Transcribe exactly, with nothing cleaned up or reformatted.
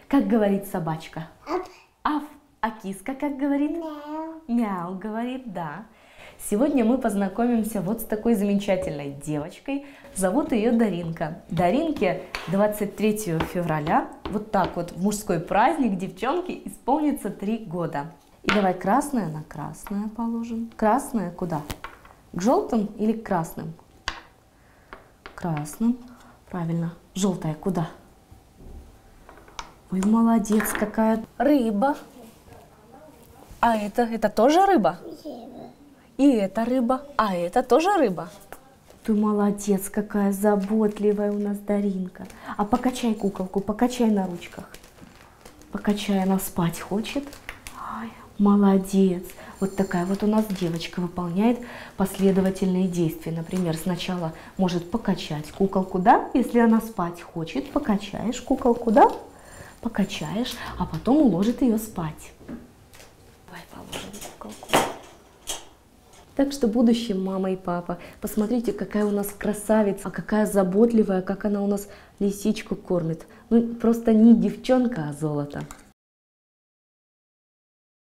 Как говорит собачка? Аф. Аф. А киска как говорит? Мяу. Мяу говорит, да. Сегодня мы познакомимся вот с такой замечательной девочкой. Зовут ее Даринка. Даринке двадцать третьего февраля, вот так вот в мужской праздник девчонке исполнится три года. И давай красное на красное положим. Красное куда? К желтым или к красным? Красным. Правильно. Желтое куда? Ой, молодец какая. Рыба. А это, это тоже рыба? И это рыба. А это тоже рыба? Ты молодец, какая заботливая у нас Даринка. А покачай куколку, покачай на ручках. Покачай, она спать хочет. Ай, молодец. Вот такая вот у нас девочка выполняет последовательные действия. Например, сначала может покачать куколку, да? Если она спать хочет, покачаешь куколку, да? Покачаешь, а потом уложит ее спать. Давай положим куколку. Так что, будущие мама и папа, посмотрите, какая у нас красавица, а какая заботливая, как она у нас лисичку кормит. Ну, просто не девчонка, а золото.